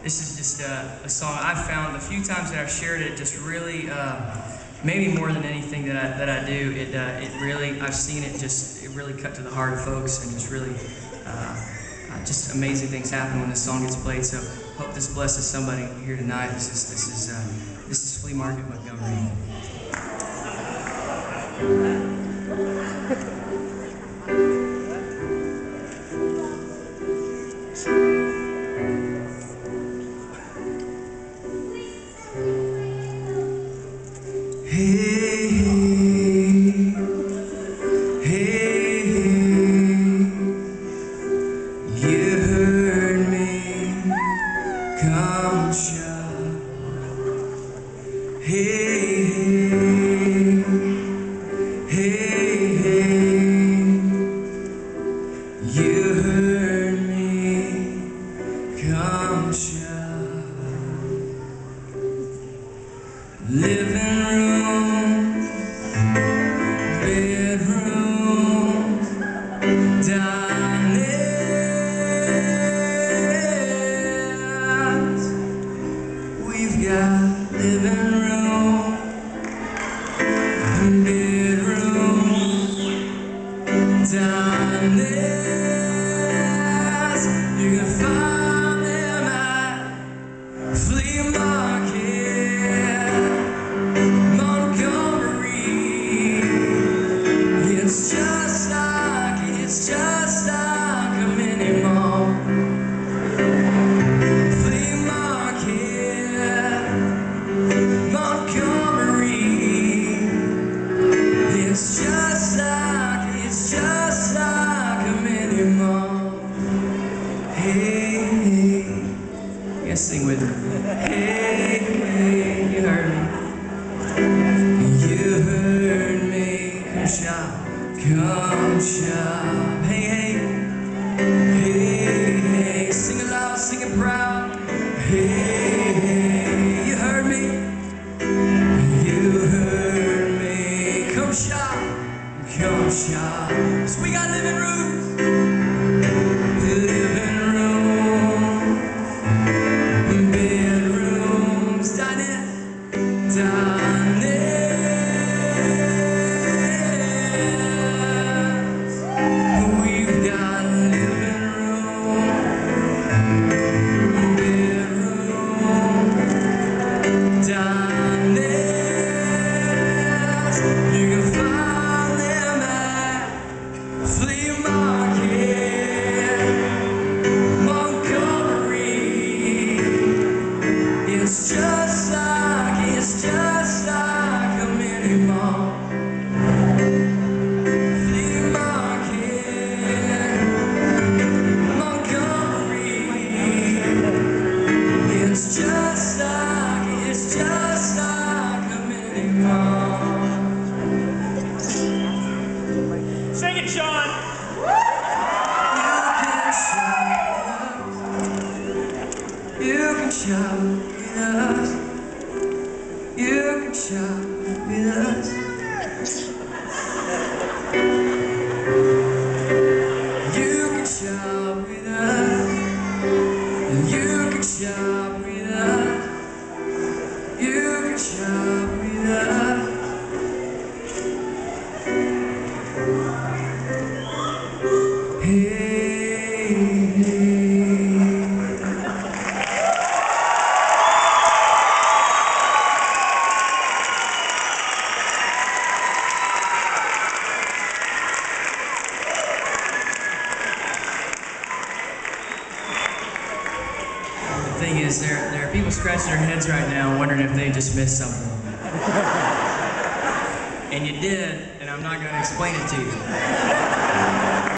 This is just a song I've found the few times that I've shared it, just really, maybe more than anything that I do, it really, I've seen it just, it really cut to the heart of folks, and just really, just amazing things happen when this song gets played. So hope this blesses somebody here tonight. This is Flea Market Montgomery. Sing with me. Hey, hey, you heard me. You heard me. Come shop, come shop. Hey, hey, hey, hey. Sing it loud, sing it proud. Hey, hey, you heard me. You heard me. Come shop, come shop. So we got living rooms. Sing it, Sean! You can shop with us. You can shop with us. You can shop with us. You can shop with us. You can shop with us. The thing is, there are people scratching their heads right now wondering if they just missed something. And you did, and I'm not going to explain it to you.